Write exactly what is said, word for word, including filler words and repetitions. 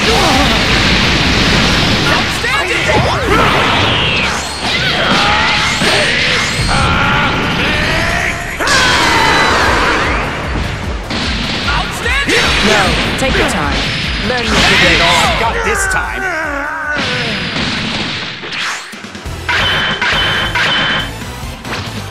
No, take your time. Learn your Ain't all I've got this time.